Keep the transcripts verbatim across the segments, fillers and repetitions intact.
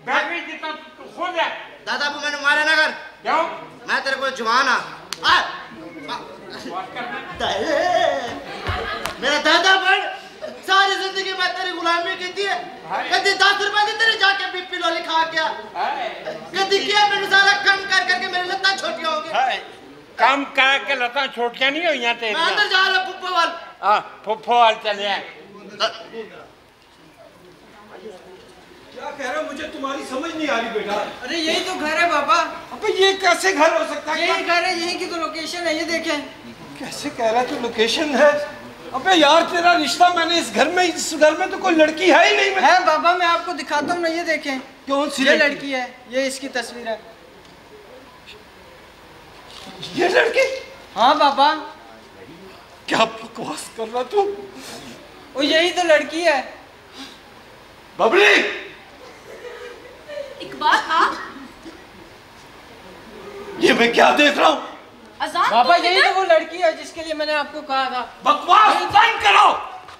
Battery जितना तू खुद है। दादा वो मैंने मारा ना कर। क्यों? मैं तेरे को जवान आ मेरा दादा बड़ सारी जिंदगी मैं तेरी गुलामी की थी। कभी दस रुपए दी तेरे जाके बीपी लोली खा गया। कभी किया मैंने सारा काम कर करके मेरी लत्ता छोटियां हो गई। काम कर के लत्ता छोटियां नहीं हुई तेरी। मैं अंदर जा रहा फुफ्फो वाल। हाँ फुफ्फो वाल चले आए। क्या कह रहे हो? मुझे तुम्हारी समझ नहीं आ रही बेटा। अरे यही तो घर है बाबा। अबे ये कैसे घर हो सकता है? यही घर है, यही की तो लोकेशन है, ये देखें। कैसे कह रहा है तू लोकेशन है? अबे यार तेरा रिश्ता मैंने इस घर में इस घर में तो कोई लड़की है ही नहीं। मैं है बाबा, मैं आपको दिखाता हूँ ना, ये देखें। कौन सी ये लड़की? लड़की है, ये इसकी तस्वीर है। ये लड़की? हाँ बाबा। क्या बकवास कर रहा तू? वो यही तो लड़की है। बबली इकबाल आप? ये मैं क्या देख रहा हूँ? अजान बाबा यही तो वो लड़की है जिसके लिए मैंने आपको कहा था। बकवास बंद करो।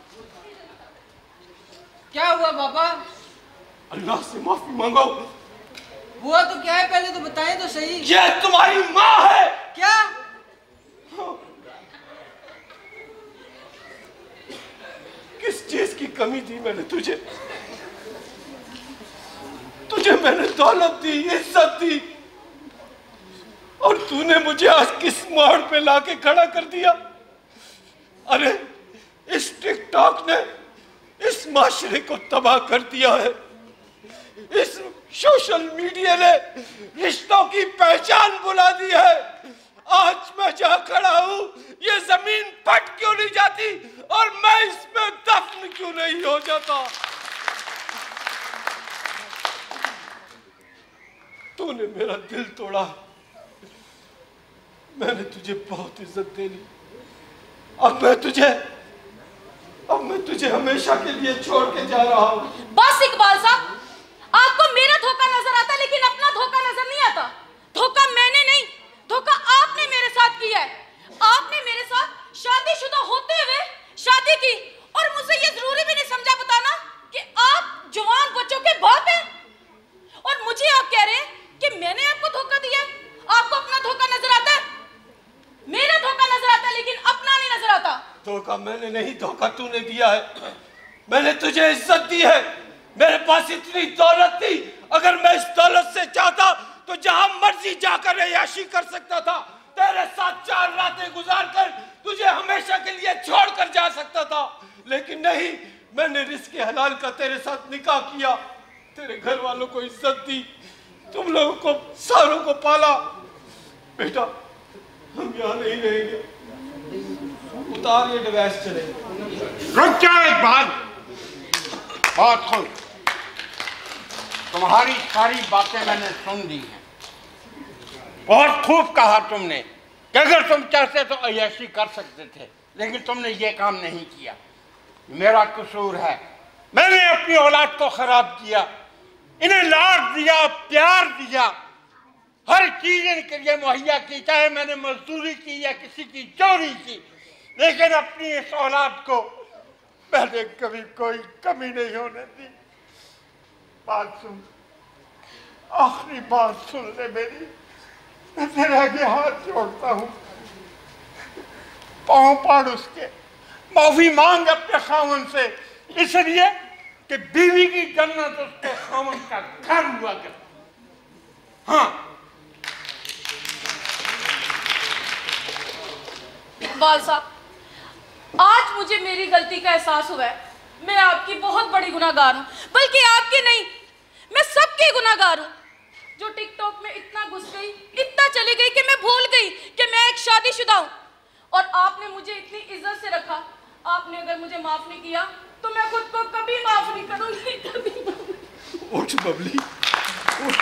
क्या हुआ बाबा? अल्लाह से माफी मांगो। हुआ तो क्या है, पहले तो बताएं तो सही। ये तुम्हारी माँ है। क्या? किस चीज की कमी थी मैंने तुझे? तुझे मैंने दौलत दी, इज्जत दी, और तूने मुझे आज किस मोड़ पे लाके खड़ा कर दिया? अरे इस टिकटॉक ने इस माशरे को तबाह कर दिया है। इस सोशल मीडिया ने रिश्तों की पहचान बुला दी है। आज मैं जहां खड़ा हूं ये जमीन फट क्यों नहीं जाती और मैं इसमें दफन क्यों नहीं हो जाता? तूने मेरा दिल तोड़ा। मैंने तुझे बहुत इज्जत दे ली। अब मैं तुझे अब मैं तुझे हमेशा के लिए छोड़ के जा रहा हूं। बस इकबाल साहब, आपको मेरा धोखा नजर आता लेकिन अपना धोखा नजर नहीं आता। धोखा मैंने नहीं, धोखा आपने मेरे साथ किया है। आपने मेरे साथ शादीशुदा होते हुए शादी की और मुझे ये जरूरी भी नहीं समझा बताना कि आप जवान बच्चों के बाप हैं, और मुझे आप कह रहे हैं कि मैंने आपको धोखा दिया है। आपको अपना धोखा नजर आता है, मेरा धोखा नजर आता है लेकिन अपना नहीं नजर आता। धोखा मैंने नहीं, धोखा तूने दिया है। मैंने तुझे इज्जत दी है, मेरे पास इतनी दौलत थी, अगर मैं इस दौलत से चाहता तो जहां मर्जी जाकर अय्याशी कर सकता था। तेरे साथ चार रातें गुजारकर तुझे हमेशा के लिए छोड़कर जा सकता था, लेकिन नहीं, मैंने रिस्क हलाल का तेरे साथ निकाह किया, तेरे घर वालों को इज्जत दी, तुम लोगों को सारों को पाला। बेटा हम यहाँ नहीं रहेंगे, उतार ये डिवाइस चले। रुक जा एक बात, बहुत खूब, तुम्हारी सारी बातें मैंने सुन ली हैं। बहुत खूब कहा तुमने कि अगर तुम चाहते तो अय्याशी कर सकते थे, लेकिन तुमने ये काम नहीं किया। मेरा कसूर है, मैंने अपनी औलाद को खराब किया, इन्हें लाड दिया, प्यार दिया, हर चीज इनके लिए मुहैया की, चाहे मैंने मजदूरी की या किसी की चोरी की, लेकिन अपनी इस औलाद को मैंने कभी कोई कमी नहीं होने दी। बात सुन, आखिरी बात सुन ले मेरी, मैं तेरे आगे हाथ जोड़ता हूँ, पाँव पाड़ उसके, माफी मांग अपने खामन से, इसलिए कि बीवी की जन्नत उसके खामन का घर हुआ कर। हाँ इकबाल साहब, आज मुझे मेरी गलती का एहसास हुआ है। मैं आपकी बहुत बड़ी गुनाहगार हूँ, बल्कि आपकी नहीं, मैं सबकी गुनाहगार हूँ, जो टिकटॉक में इतना घुस गई, इतना चली गई कि मैं भूल गई कि मैं एक शादीशुदा हूँ, और आपने मुझे इतनी इज्जत से रखा। आपने अगर मुझे माफ नहीं किया तो मैं खुद को कभी माफ नहीं करूंगी, कभी। उठ बबली, उठ।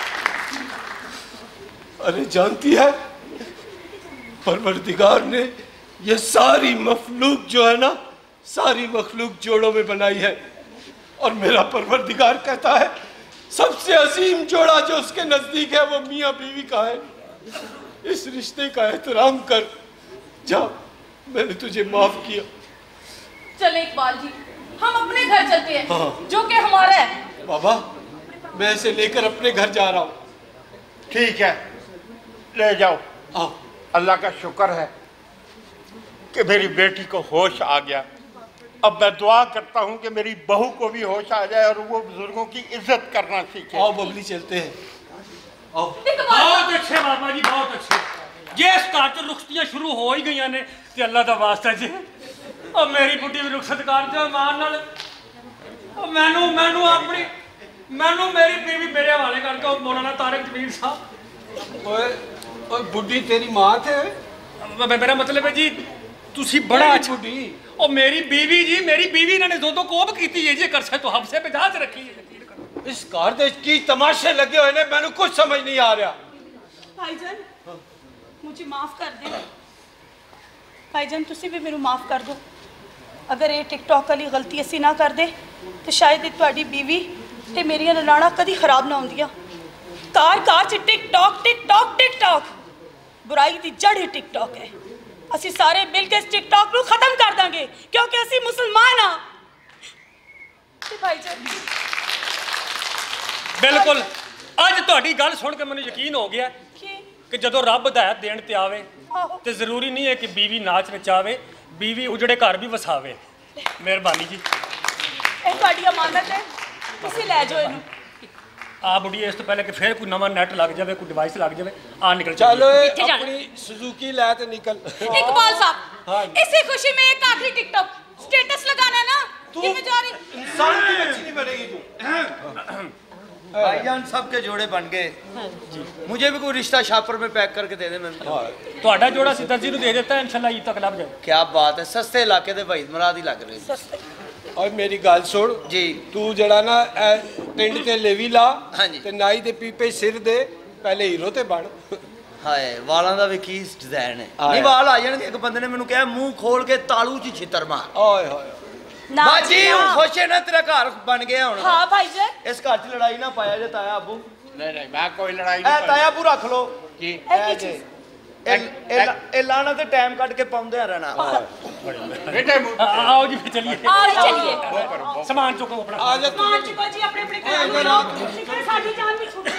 अरे जानती है, परवरदिगार ने ये सारी मखलूक जो है ना, सारी मखलूक जोड़ों में बनाई है, और मेरा परवरदिगार कहता है सबसे अजीम जोड़ा जो उसके नजदीक है वो मियाँ बीवी का है। इस रिश्ते का एहतराम कर। जा, मैंने तुझे माफ किया। चले इकबाल जी, हम अपने घर चलते हैं। हाँ। जो कि हमारा है। बाबा, मैं इसे लेकर अपने घर जा रहा हूँ। ठीक है, ले जाओ। आओ। अल्लाह का शुक्र है कि मेरी बेटी को होश आ गया। अब मैं दुआ करता हूँ कि मेरी बहू को भी होश आ जाए और वो बुजुर्गों की इज्जत करना सीखे। आओ बबली, चलते हैं। आओ। बहुत अच्छे बाबा जी, बहुत अच्छे। ये इस घर च रुखसतियां शुरू हो ही गई ने ते अल्लाह दा वास्ता जी और मेरी बुढ़ी भी रुखसत कर दो मान नाल। मैनू मैनू अपनी मैनू मेरी बीवी मेरे हवाले कर दो मौलाना तारिक जमीर साहब। ओए ओए बुढ़ी तेरी मां थे? मेरा मतलब है जी तुसी बड़ा अच्छा बुढ़ी। और मेरी बीवी जी, मेरी बीवी इन्होंने दो दो कोब की है जी कर से तो हमसे बिजाज रखी है। इस घर दे की तमाशे लगे हुए ने, मैनू कुछ समझ नहीं आ रहा। भाईजान मुझे माफ कर दे। भाईजान तुसी भी मेनू माफ कर दो। अगर ये टिकटॉक वाली गलती असी ना कर दे तो शायद ये तुहाडी बीवी ते मेरियां ननाणा कदी खराब ना होंदियां। कार कार च टिकटॉक टिकटॉक टिकटॉक बुराई दी जड़ ही टिकटॉक है। असी सारे मिल के इस टिकटॉक नू खत्म कर देंगे क्योंकि असी मुसलमान हाँ। भाईजान बिल्कुल अज तुहाडी गल सुन के मैनूं यकीन हो गया कि जदों रब हिदायत देण ते आवे ते जरूरी नहीं है कि बीवी नाच नचावे, बीवी उजड़े घर भी वसावे। मेहरबानी जी। ਇਹ ਤੁਹਾਡੀ ਅਮਾਨਤ ਹੈ, ਤੁਸੀਂ ਲੈ ਜਾਓ ਇਹਨੂੰ। आ बुढ़िया इस तो पहले कि फिर कोई नवा नेट लग जाए, कोई डिवाइस लग जाए, आ निकल चलो किथे जाना? अपनी सुजुकी ला ते निकल। इकबाल साहब, हाँ। इसी खुशी में एक आखिरी टिकटॉक स्टेटस लगाना है ना तू कि मैं जा रही। इंसान की बच्ची नहीं बनेगी तू। भाईजान सबके जोड़े बन गए। मुझे भी कोई रिश्ता शापर में पैक करके दे दे। मैं ਤੁਹਾਡਾ जोड़ा सी दर्जी ਨੂੰ दे देता है, इंशाल्लाह ईद तक लग जाए। क्या बात है, सस्ते इलाके दे भाई मराद ही लग रहे। और मेरी गल सुन जी, तू जड़ा ना टिंड ते लेवी ला हाँ जी। ते नाई दे पीपे सिर दे, पहले हीरो ते बन। हाय वालों का भी की डिजाइन है। हाय। नहीं वाल आ जाएंगे। एक बंदे ने मैंने कहा मुंह खोल के तालू च छितर मार। ओए होए ना बाजी जी, हूं ना। खुश है ना, तेरा घर बन गया हुन। हाँ भाईजान। इस घर च लड़ाई ना पाया जे ताया अबू। नहीं नहीं, मैं कोई लड़ाई ए नहीं ताया अबू रख लो जी। ए की चीज? ए लाना ते टाइम कट के पाउंदे रहना। बेटे मुंह- आओ जी फिर चलिए, आओ जी, चलिए। वो करो, वो सामान चुको अपना। आ जा तू। मान चुको जी अपने अपने घर। साडी जान भी छुट